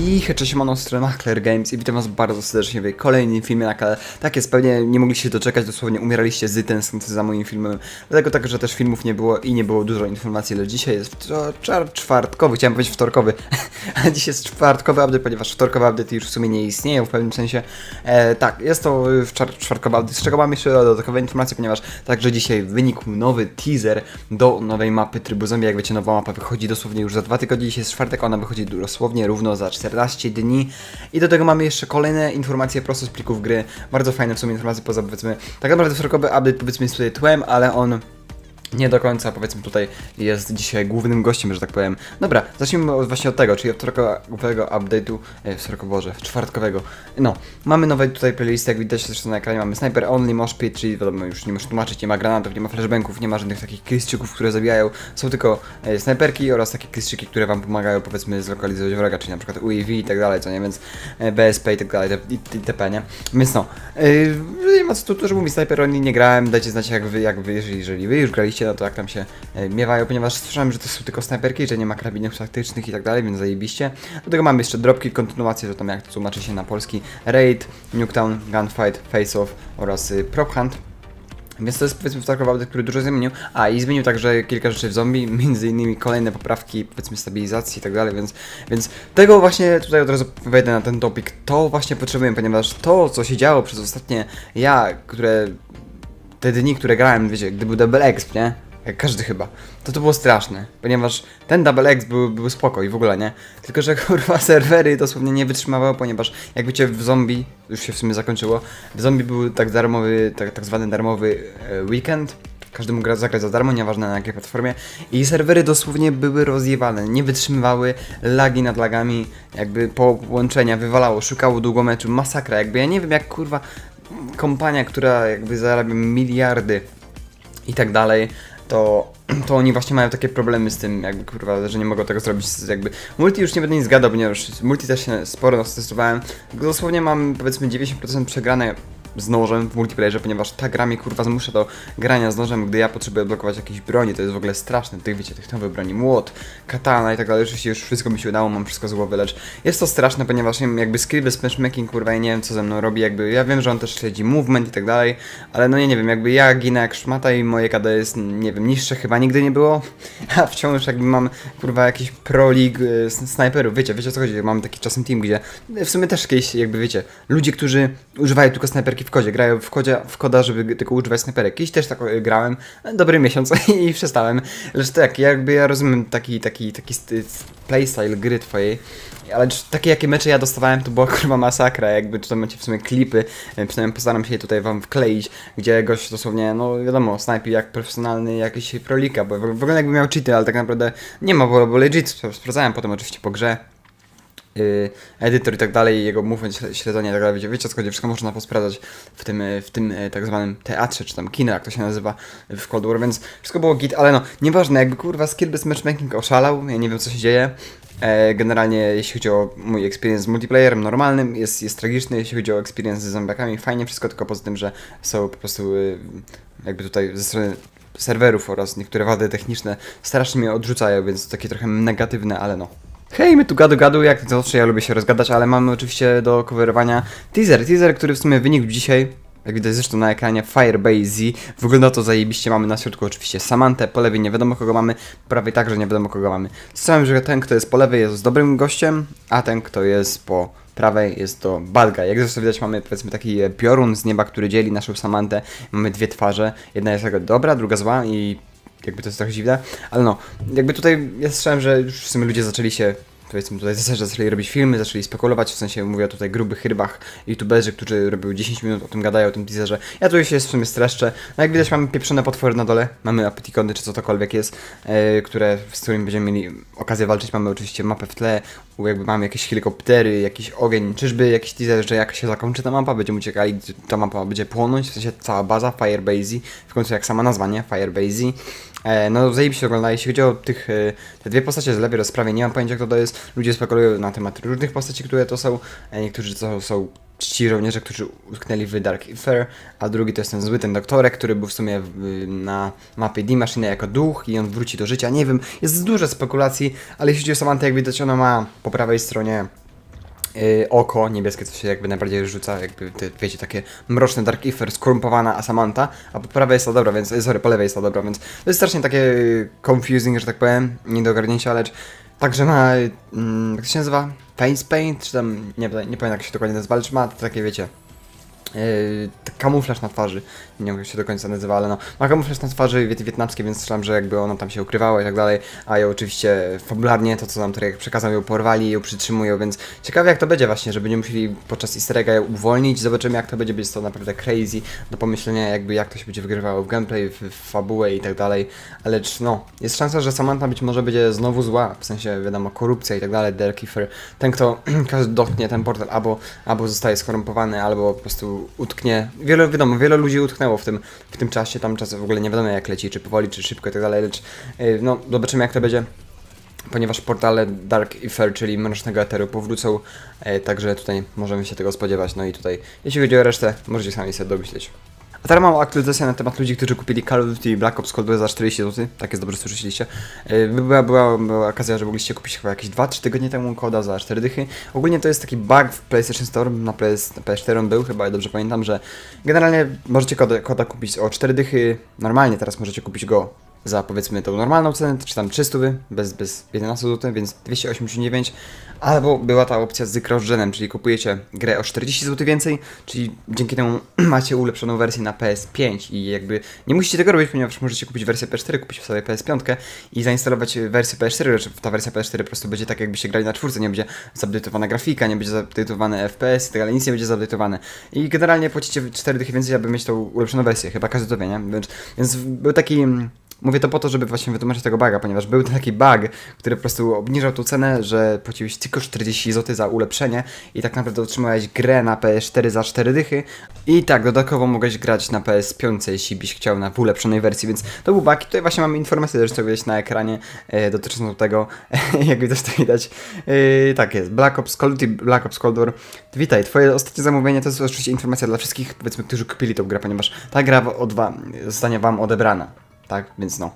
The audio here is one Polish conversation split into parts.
I cześć, siemano, strona Claire Games i witam was bardzo serdecznie w kolejnym filmie na kanale. Tak jest, pewnie nie mogliście doczekać, dosłownie umieraliście z tęsknoty za moim filmem. Dlatego tak, że też filmów nie było i nie było dużo informacji, ale dzisiaj jest czwartkowy, chciałem powiedzieć wtorkowy, ale dzisiaj jest czwartkowy update, ponieważ wtorkowy update już w sumie nie istnieją w pewnym sensie. Tak, jest to czwartkowy update, z czego mam jeszcze dodatkowe informacje, ponieważ także dzisiaj wynikł nowy teaser do nowej mapy trybu zombie. Jak wiecie, nowa mapa wychodzi dosłownie już za 2 tygodnie, dzisiaj jest czwartek, ona wychodzi dosłownie równo za 14 dni i do tego mamy jeszcze kolejne informacje prosto z plików gry, bardzo fajne w sumie informacje, poza powiedzmy, tak naprawdę wtorkowy update powiedzmy jest tutaj tłem, ale on nie do końca, powiedzmy, tutaj jest dzisiaj głównym gościem, że tak powiem. Dobra, zacznijmy właśnie od tego, czyli od wtorkowego update'u, czwartkowego. No, mamy nowe tutaj playlisty, jak widać zresztą na ekranie mamy Sniper Only, Mosh Pit, czyli wiadomo, już nie muszę tłumaczyć, nie ma granatów, nie ma flashbanków, nie ma żadnych takich klistczyków, które zabijają. Są tylko snajperki oraz takie klistczyki, które wam pomagają, powiedzmy, zlokalizować wroga, czyli na przykład UAV i tak dalej, co nie, więc BSP i tak dalej, itp., nie? Więc no, nie ma co tu dużo mówić, Sniper Only nie grałem, dajcie znać jeżeli wy już graliście, no to jak tam się miewają, ponieważ słyszałem, że to są tylko snajperki, że nie ma karabinów taktycznych i tak dalej, więc zajebiście. Do tego mamy jeszcze dropki, kontynuację, że tam jak to tłumaczy się na polski, Raid, Nuketown, Gunfight, Face Off oraz Prop Hunt. Więc to jest powiedzmy wtorkowy update, który dużo zmienił. A i zmienił także kilka rzeczy w zombie, między innymi kolejne poprawki, powiedzmy stabilizacji i tak dalej, więc tego właśnie tutaj od razu wejdę na ten topik. To właśnie potrzebujemy, ponieważ to, co się działo przez ostatnie te dni, które grałem, wiecie, gdy był Double Exp, nie? Jak każdy chyba, to było straszne, ponieważ ten Double X był spoko i w ogóle, nie? Tylko że kurwa serwery dosłownie nie wytrzymywały, ponieważ jak wiecie w zombie, już się w sumie zakończyło, w zombie był tak zwany darmowy weekend, każdy mógł zagrać za darmo, nieważne na jakiej platformie, i serwery dosłownie były rozjewane, nie wytrzymywały, lagi nad lagami, jakby połączenia wywalało, szukało długo meczu, masakra, jakby ja nie wiem jak kurwa kompania, która jakby zarabia miliardy i tak dalej, to oni właśnie mają takie problemy z tym, jakby kurwa, że nie mogą tego zrobić, jakby multi już nie będę nic gadał, ponieważ multi też się sporo testowałem, dosłownie mam powiedzmy 90% przegrane z nożem w multiplayerze, ponieważ ta gra mnie kurwa zmusza do grania z nożem, gdy ja potrzebuję blokować jakieś broni, to jest w ogóle straszne, tych nowych broni, młot, katana i tak dalej, oczywiście już wszystko mi się udało, mam wszystko z głowy, lecz jest to straszne, ponieważ jakby skill bez matchmaking, kurwa, ja nie wiem co ze mną robi, jakby ja wiem, że on też śledzi movement i tak dalej, ale no nie wiem, jakby ja ginę jak szmata i moje KD jest, nie wiem, niższe chyba nigdy nie było, a wciąż jakby mam kurwa jakiś pro league snajperów, wiecie o co chodzi, mam taki czasem team, gdzie w sumie też jakieś, jakby wiecie, ludzie, którzy używają tylko snajperki w kodzie, grają w koda, żeby tylko używać snajperek. Kiedyś też tak grałem, dobry miesiąc i przestałem. Lecz tak, jakby ja rozumiem taki playstyle gry twojej, ale takie jakie mecze ja dostawałem, to była kurwa masakra, jakby tutaj macie w sumie klipy, przynajmniej postaram się je tutaj wam wkleić, gdzie gość dosłownie, no wiadomo, snajpi jak profesjonalny jakiś prolika, bo wygląda jakby miał cheaty, ale tak naprawdę nie ma, bo legit, sprawdzałem potem oczywiście po grze. Edytor i tak dalej, jego movement, śledzenie i tak dalej, wiecie o co chodzi, wszystko można posprawdzać w tym tak zwanym teatrze, czy tam kino, jak to się nazywa w Cold War, więc wszystko było git, ale no, nieważne, jakby kurwa skill bez matchmaking oszalał, ja nie wiem co się dzieje. Generalnie jeśli chodzi o mój experience z multiplayerem normalnym, jest tragiczny, jeśli chodzi o experience z zombiakami, fajnie wszystko, tylko poza tym, że są po prostu jakby tutaj ze strony serwerów oraz niektóre wady techniczne strasznie mnie odrzucają, więc takie trochę negatywne, ale no. Hej, my tu gadu, jak to zawsze ja lubię się rozgadać, ale mamy oczywiście do coverowania teaser, który w sumie wynikł dzisiaj, jak widać zresztą na ekranie, Firebase. Wygląda to zajebiście, mamy na środku oczywiście Samantę, po lewej nie wiadomo kogo mamy, po prawej także nie wiadomo kogo mamy. Słyszałem, że ten, kto jest po lewej jest dobrym gościem, a ten, kto jest po prawej jest to bad guy. Jak zresztą widać, mamy powiedzmy taki piorun z nieba, który dzieli naszą Samantę, mamy dwie twarze, jedna jest taka dobra, druga zła i jakby to jest trochę dziwne, ale no, jakby tutaj ja słyszałem, że już w sumie ludzie zaczęli się, powiedzmy tutaj zaczęli robić filmy, zaczęli spekulować, w sensie mówię o tutaj grubych rybach, youtuberzy, którzy robią 10 minut o tym gadają, o tym teaserze. Ja tu się w sumie streszczę. No jak widać, mamy pieprzone potwory na dole, mamy apetikony czy cokolwiek jest, z którymi będziemy mieli okazję walczyć. Mamy oczywiście mapę w tle, jakby mamy jakieś helikoptery, jakiś ogień, czyżby jakiś teaser, że jak się zakończy ta mapa, będziemy uciekali, ta mapa będzie płonąć, w sensie cała baza, Firebase, w końcu jak sama nazwa, nie? Firebase. No zajebiście ogląda, jeśli chodzi o te dwie postacie z lewej rozprawie, nie mam pojęcia kto to jest, ludzie spekulują na temat różnych postaci, które to są, niektórzy to są ci żołnierze, którzy utknęli w Dark Ether, a drugi to jest ten zły, ten doktorek, który był w sumie na mapie D-Machine jako duch i on wróci do życia, nie wiem, jest dużo spekulacji, ale jeśli chodzi o Samantę, jak widać, ona ma po prawej stronie oko niebieskie, co się jakby najbardziej rzuca, jakby wiecie, takie mroczne Dark Ether, skorumpowana Asamanta, a po prawej jest ta dobra, więc, sorry, po lewej jest ta dobra, więc to jest strasznie takie confusing, że tak powiem, nie do ogarnięcia, lecz także ma, jak to się nazywa? Face Paint, czy tam, nie pamiętam jak się dokładnie nazywa, lecz ma takie, wiecie, kamuflaż na twarzy, nie wiem jak się do końca nazywa, ale no, ma kamuflaż na twarzy wietnamskie, więc strzelam, że jakby ona tam się ukrywała i tak dalej, a ją oczywiście fabularnie, to co nam tutaj przekazał, ją porwali, ją przytrzymują, więc ciekawe jak to będzie właśnie, że będziemy musieli podczas easter egga ją uwolnić, zobaczymy jak to będzie, to naprawdę crazy do pomyślenia jakby jak to się będzie wygrywało w gameplay, w fabułę i tak dalej, ale no, jest szansa, że Samantha być może będzie znowu zła, w sensie wiadomo, korupcja i tak dalej, Dark Ether, ten kto dotknie ten portal albo zostaje skorumpowany, albo po prostu utknie. Wiele ludzi utknęło w tym czasie, tam czas w ogóle nie wiadomo jak leci, czy powoli, czy szybko i tak dalej, lecz no zobaczymy jak to będzie, ponieważ portale Dark Ether, czyli mrocznego eteru powrócą, także tutaj możemy się tego spodziewać, no i tutaj, jeśli chodzi o resztę, możecie sami sobie domyśleć. A teraz mam aktualizację na temat ludzi, którzy kupili Call of Duty Black Ops Cold War za 40 zł, tak jest dobrze słyszeliście. Była okazja, że mogliście kupić chyba jakieś 2-3 tygodnie temu koda za 4 dychy. Ogólnie to jest taki bug w PlayStation Store, na PS4 on był chyba, dobrze pamiętam, że generalnie możecie koda kupić o 4 dychy, normalnie teraz możecie kupić go za powiedzmy tą normalną cenę, czy tam 300 bez 11 zł, więc 289, albo była ta opcja z cross-genem, czyli kupujecie grę o 40 zł więcej, czyli dzięki temu macie ulepszoną wersję na PS5 i jakby nie musicie tego robić, ponieważ możecie kupić wersję PS4, kupić sobie PS5 i zainstalować wersję PS4, lecz ta wersja PS4 po prostu będzie tak jakbyście grali na czwórce, nie będzie zupdate'owana grafika, nie będzie zupdate'owane FPS i tak dalej, nic nie będzie zupdate'owane i generalnie płacicie 4 dychy więcej, aby mieć tą ulepszoną wersję, chyba każdy to wie, nie? Więc był taki... Mówię to po to, żeby właśnie wytłumaczyć tego buga, ponieważ był taki bug, który po prostu obniżał tą cenę, że płaciłeś tylko 40 zł za ulepszenie i tak naprawdę otrzymałeś grę na PS4 za 4 dychy i tak, dodatkowo mogłeś grać na PS5, jeśli byś chciał na ulepszonej wersji, więc to był bug i tutaj właśnie mamy informację, zresztą widać na ekranie dotyczącą tego, jakby też to widać. Tak jest, Black Ops Cold War. Witaj, twoje ostatnie zamówienie to jest oczywiście informacja dla wszystkich, powiedzmy, którzy kupili tą grę, ponieważ ta gra zostanie wam odebrana. Tak, więc no.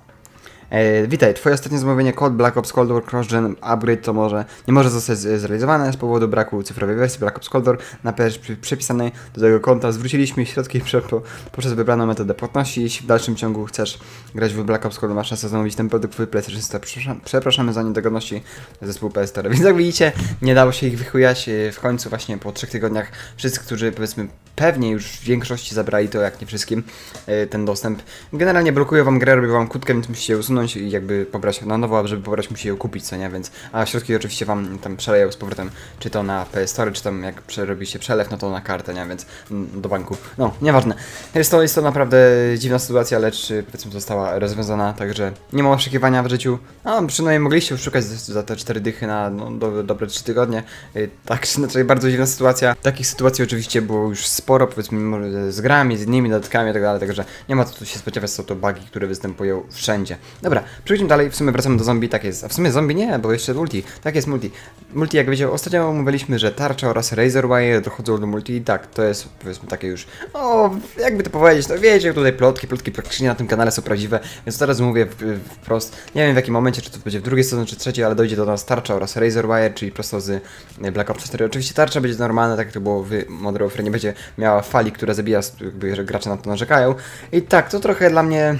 Witaj, twoje ostatnie zamówienie kod Black Ops Cold War Cross-Gen Upgrade to nie może zostać zrealizowane z powodu braku cyfrowej wersji Black Ops Cold War na PS przypisanej do tego konta. Zwróciliśmy środki poprzez wybraną metodę płatności. Jeśli w dalszym ciągu chcesz grać w Black Ops Cold War, masz szansę zamówić ten produkt w PlayStation Store. Przepraszamy za niedogodności zespół PS Store. Więc jak widzicie, nie dało się ich wychujać. W końcu właśnie po 3 tygodniach wszyscy, którzy powiedzmy pewnie już w większości zabrali to, jak nie wszystkim, ten dostęp. Generalnie blokują wam grę, robią wam kłódkę, więc musicie usunąć i jakby pobrać na nowo, a żeby pobrać musicie ją kupić, co nie, więc a środki oczywiście wam tam przeleją z powrotem, czy to na PS Store, czy tam jak przerobiliście przelew, no to na kartę, nie, więc do banku, no, nieważne. Jest to naprawdę dziwna sytuacja, lecz powiedzmy została rozwiązana, także nie ma oszukiwania w życiu, a przynajmniej mogliście szukać za te 4 dychy na dobre 3 tygodnie, tak, znaczy bardzo dziwna sytuacja. Takich sytuacji oczywiście było już sporo, powiedzmy z grami, z innymi dodatkami i tak dalej, także nie ma co tu się spodziewać, są to bugi, które występują wszędzie. Dobra, przechodzimy dalej, w sumie wracamy do zombie, tak jest, a w sumie zombie nie, bo jeszcze multi, tak jest multi. Multi, jak wiecie, ostatnio mówiliśmy, że tarcza oraz razor wire dochodzą do multi i tak, to jest powiedzmy takie już, o, jakby to powiedzieć, no wiecie, tutaj plotki praktycznie na tym kanale są prawdziwe, więc teraz mówię wprost, nie wiem w jakim momencie, czy to będzie w drugiej sezonie, czy trzeciej, ale dojdzie do nas tarcza oraz razor wire, czyli prosto z Black Ops 4. Oczywiście tarcza będzie normalna, tak jak to było w Modern Warfare, nie będzie miała fali, która zabija, jakby, że gracze na to narzekają. I tak, to trochę dla mnie...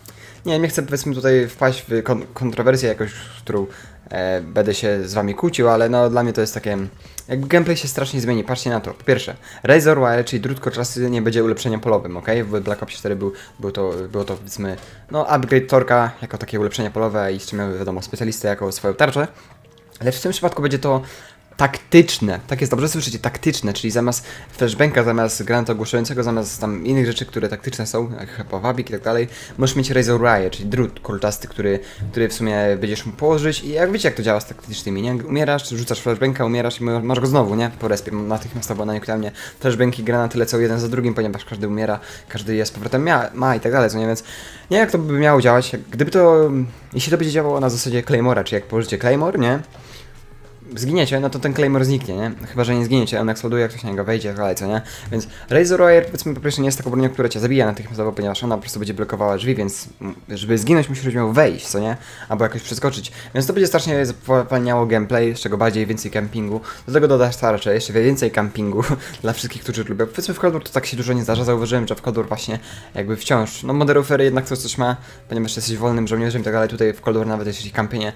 Nie chcę powiedzmy tutaj wpaść w kontrowersję jakąś, którą będę się z wami kłócił, ale no dla mnie to jest takie... Jakby gameplay się strasznie zmieni, patrzcie na to. Po pierwsze, razor wire, czyli drut kolczasty nie będzie ulepszeniem polowym, ok? W Black Ops 4 było to powiedzmy, no upgrade torka jako takie ulepszenie polowe i jeszcze miały wiadomo specjalistę jako swoją tarczę. Lecz w tym przypadku będzie to taktyczne, tak jest, dobrze słyszycie, taktyczne, czyli zamiast flashbanka, zamiast granatu ogłuszającego, zamiast tam innych rzeczy, które taktyczne są, jak chyba wabik i tak dalej, możesz mieć razor wire, czyli drut kolczasty, który w sumie będziesz mógł położyć i jak wiecie jak to działa z taktycznymi, nie? Umierasz, rzucasz flashbanka, umierasz i masz go znowu, nie? Po respie, natychmiastowo na niektóre flashbanki, granaty lecą jeden za drugim, ponieważ każdy umiera, każdy je z powrotem ma i tak dalej, co nie? Więc nie jak to by miało działać, jeśli to będzie działało na zasadzie Claymora, czy jak położycie Claymore, nie? zginiecie, no to ten Claymore zniknie, nie? Chyba, że nie zginiecie, on eksploduje, jak ktoś na niego wejdzie, ale co, nie? Więc Razor Wire, powiedzmy, po pierwsze nie jest taką bronią, która cię zabija natychmiastowo, ponieważ ona po prostu będzie blokowała drzwi, więc żeby zginąć, musisz miał wejść, co nie? Albo jakoś przeskoczyć. Więc to będzie strasznie zapalniało gameplay, z czego bardziej więcej campingu. Do tego dodasz tarczę, jeszcze więcej campingu dla wszystkich, którzy lubią. Powiedzmy, w Cold War to tak się dużo nie zdarza, zauważyłem, że w Cold War właśnie jakby wciąż, no Modern Warfare jednak coś ma, ponieważ jesteś wolnym żołnierzem i tak dalej, tutaj w Cold War nawet jeśli kampienie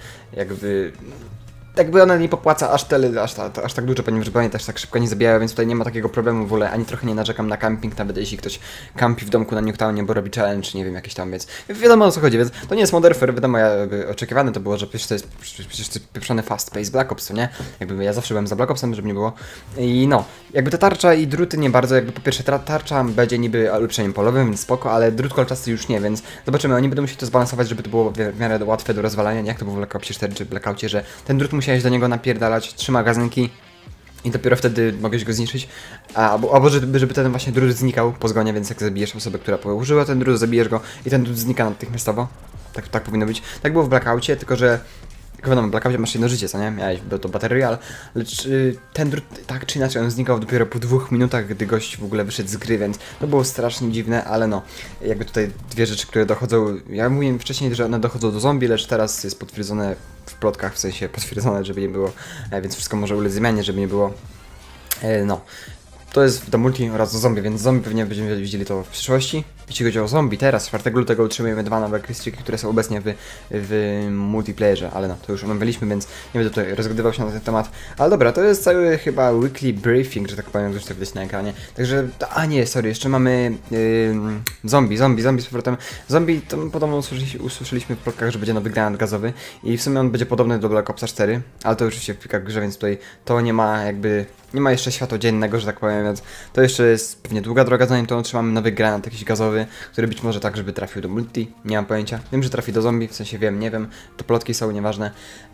jakby ona nie popłaca aż tak dużo, ponieważ broni też tak szybko nie zabijają, więc tutaj nie ma takiego problemu w ogóle, ani trochę nie narzekam na camping, nawet jeśli ktoś kampi w domku na Nuketownie, bo robi challenge, nie wiem, jakieś tam, więc wiadomo o co chodzi, więc to nie jest Modern Warfare, wiadomo, oczekiwane to było, że przecież to jest pieprzony fast pace Black Ops, co nie? Jakby ja zawsze byłem za Black Opsem, żeby nie było. I no, jakby ta tarcza i druty nie bardzo, jakby po pierwsze tarcza będzie niby ulepszeniem polowym, więc spoko, ale drut kolczasty już nie, więc zobaczymy, oni będą musieli to zbalansować, żeby to było w miarę łatwe do rozwalania, jak to było w Black Opsie 4 czy Blackoutie, że ten drut musiałeś do niego napierdalać 3 magazynki i dopiero wtedy mogłeś go zniszczyć, albo żeby ten właśnie drut znikał po zgonie, więc jak zabijesz osobę, która użyła ten drut, zabijesz go i ten drut znika natychmiastowo. Tak powinno być. Tak było w Blackoutie, tylko że jak wiadomo, w Blackoutie masz jedno życie, co nie? Miałeś, był to Battle Royale, lecz ten drut tak czy inaczej on znikał dopiero po 2 minutach, gdy gość w ogóle wyszedł z gry, więc to było strasznie dziwne, ale no, jakby tutaj dwie rzeczy, które dochodzą, ja mówiłem wcześniej, że one dochodzą do zombie, lecz teraz jest potwierdzone w plotkach, w sensie potwierdzone, żeby nie było, więc wszystko może ulec zmianie, żeby nie było, no. To jest do multi oraz do zombie, więc zombie pewnie będziemy widzieli to w przyszłości. Jeśli chodzi o zombie, teraz 4 lutego utrzymujemy 2 nowe krystryki, które są obecnie w multiplayerze, ale no, to już omawialiśmy, więc nie będę tutaj rozgadywał się na ten temat. Ale dobra, to jest cały chyba weekly briefing, że tak powiem, już to widać na ekranie. Także, a nie, sorry, jeszcze mamy zombie z powrotem. Zombie, to podobno usłyszeliśmy w plotkach, że będzie nowy granat gazowy i w sumie on będzie podobny do Black Opsa 4, ale to już się w plikach grze, więc tutaj to nie ma jakby, nie ma jeszcze światła dziennego, że tak powiem, więc to jeszcze jest pewnie długa droga, zanim to otrzymamy nowy granat jakiś gazowy, który być może tak, żeby trafił do multi, nie mam pojęcia. Wiem, że trafi do zombie, w sensie wiem, nie wiem, to plotki są, nieważne.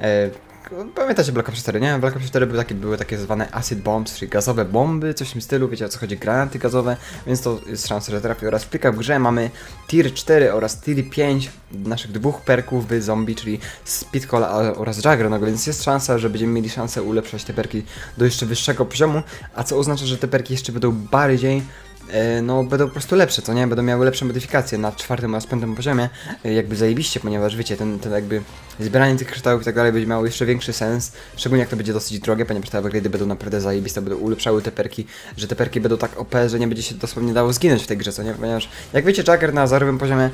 Pamiętacie Black Ops 4, nie? Black Ops 4 były takie zwane acid bombs, czyli gazowe bomby, coś w tym stylu, wiecie o co chodzi, granaty gazowe, więc to jest szansa, że trafi. Oraz w plikach w grze mamy tier 4 oraz tier 5 naszych 2 perków w zombie, czyli Speedcall oraz Juggernaut, więc jest szansa, że będziemy mieli szansę ulepszać te perki do jeszcze wyższego poziomu, a co oznacza, że te perki jeszcze będą bardziej no będą po prostu lepsze, co nie? Będą miały lepsze modyfikacje na 4. oraz 5. poziomie, jakby zajebiście, ponieważ wiecie, ten jakby zbieranie tych kryształów i tak dalej będzie miało jeszcze większy sens, szczególnie jak to będzie dosyć drogie, ponieważ te upgrade'y będą naprawdę zajebiste, będą ulepszały te perki, że te perki będą tak OP, że nie będzie się dosłownie dało zginąć w tej grze, co nie? Ponieważ jak wiecie, Jagger na 0. poziomie,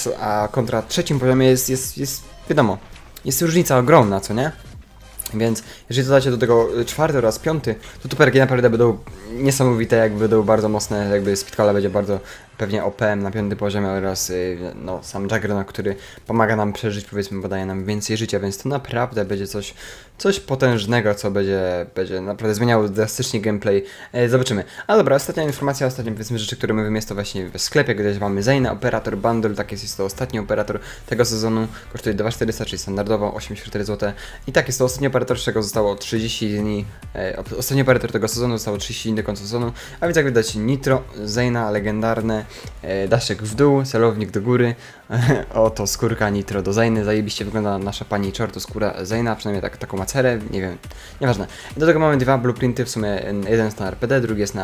a kontra 3. poziomie jest wiadomo, jest różnica ogromna, co nie? Więc jeżeli dodacie do tego 4. oraz 5, to tu perki naprawdę będą niesamowite, jakby będą bardzo mocne, jakby Speedcalla będzie bardzo pewnie OPM na 5. poziomie oraz no, sam Juggernaut, który pomaga nam przeżyć, powiedzmy, bo daje nam więcej życia, więc to naprawdę będzie coś potężnego, co będzie naprawdę zmieniało drastycznie gameplay. Zobaczymy. Ale dobra, ostatnia informacja, ostatnie powiedzmy rzeczy, które mówimy, jest to właśnie w sklepie, gdzie mamy Zeyna, operator bundle, tak jest to ostatni operator tego sezonu, kosztuje 2400, czyli standardowo 84 zł. I tak jest to ostatni operator, z czego zostało 30 dni, ostatni operator tego sezonu zostało 30 dni do końca sezonu, a więc jak widać Nitro, Zeyna, legendarne, daszek w dół, celownik do góry, oto skórka Nitro do Zeyny, zajebiście wygląda nasza pani czortu skóra Zeyna, przynajmniej taką ma cerę, nie wiem, nieważne. Do tego mamy 2 blueprinty, w sumie jeden jest na RPD, drugi jest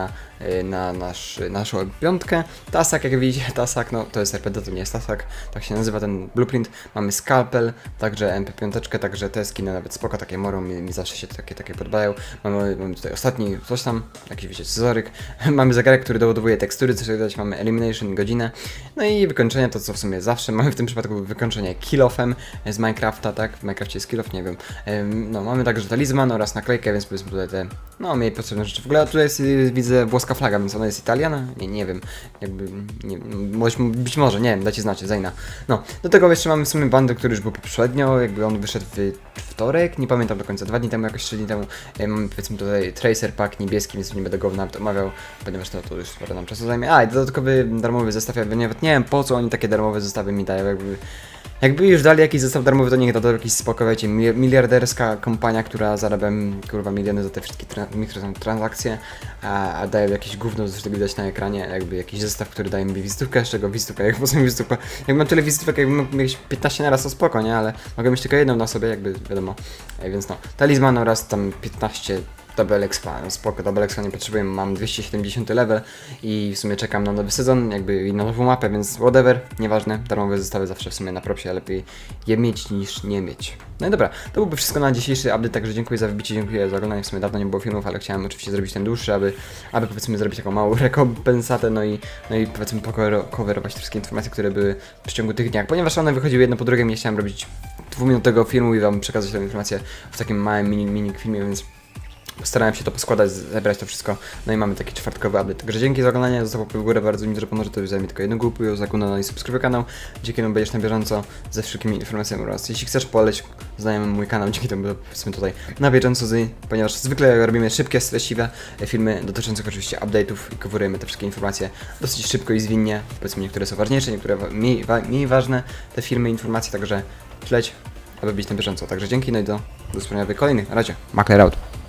na naszą piątkę. Tasak, jak widzicie, Tasak, no to jest RPD, to nie jest Tasak, tak się nazywa ten blueprint. Mamy Scalpel, także MP5, także te skiny nawet spoko, takie morą, mi zawsze się takie podobają. Mamy tutaj ostatni, coś tam, jakiś wiecie, scyzoryk. Mamy zegarek, który dowoduje tekstury, co widać, mamy Elimination, godzinę. No i wykończenie, to co w sumie zawsze mamy w tym przypadku wykończenie kill-offem z Minecrafta, tak? W Minecrafcie jest kill-off, nie wiem. No mamy także talizman oraz naklejkę, więc powiedzmy tutaj te, no mniej potrzebne rzeczy. W ogóle tutaj jest, widzę włoska flaga, więc ona jest italiana? Nie wiem, jakby, być może, nie wiem, dajcie znać, Zeyna. No, do tego jeszcze mamy w sumie bandę, który już był poprzednio, jakby on wyszedł w wtorek, nie pamiętam do końca, 2 dni temu, jakoś 3 dni temu. Mamy powiedzmy tutaj Tracer Pack niebieski, więc nie będę go nawet omawiał, ponieważ to już sporo nam czasu zajmie. A, i dodatkowy darmowy zestaw, ja nawet nie wiem po co oni takie darmowe zestawy mi dają, jakby Jakby już dali jakiś zestaw darmowy, to niech da jakiś spoko, wiecie, miliarderska kompania, która zarabia kurwa miliony za te wszystkie mikrotransakcje, a daje jakieś gówno, zresztą widać na ekranie, jakby jakiś zestaw, który daje mi wizytówkę, z czego wizytówka, jak poza wizytówka, jak mam tyle wizytówek, jakbym mógł mieć 15 na raz, to spoko, nie, ale mogę mieć tylko jedną na sobie, jakby wiadomo, więc no, talizman oraz tam 15 Double Expa, no spoko, Double Expa nie potrzebuję, mam 270 level i w sumie czekam na nowy sezon, jakby i na nową mapę, więc whatever, nieważne, darmowe zestawy zawsze w sumie na propsie, lepiej je mieć niż nie mieć. No i dobra, to byłoby wszystko na dzisiejszy update, także dziękuję za wbicie, dziękuję za oglądanie, w sumie dawno nie było filmów, ale chciałem oczywiście zrobić ten dłuższy, aby powiedzmy zrobić taką małą rekompensatę, no i powiedzmy coverować te wszystkie informacje, które były w przeciągu tych dniach, ponieważ one wychodziły jedno po drugim, nie chciałem robić dwuminutowego filmu i wam przekazać tę informację w takim małym mini filmie, więc postarałem się to poskładać, zebrać to wszystko, no i mamy taki czwartkowy update. Także dzięki za oglądanie, zostaw łapkę w górę, bardzo mi dużo pomoże, to już zajmie tylko jedną głupę, zakuna no i subskrybuj kanał, dzięki temu będziesz na bieżąco ze wszelkimi informacjami oraz jeśli chcesz poleć znajomym mój kanał, dzięki temu powiedzmy tutaj na bieżąco, ponieważ zwykle robimy szybkie, treściwe filmy dotyczące oczywiście update'ów i coverujemy te wszystkie informacje dosyć szybko i zwinnie, powiedzmy niektóre są ważniejsze, niektóre mniej ważne, te filmy, informacje, także śledź, aby być na bieżąco. Także dzięki, no i do usłyszenia w kolejnych. Na razie, Makler out.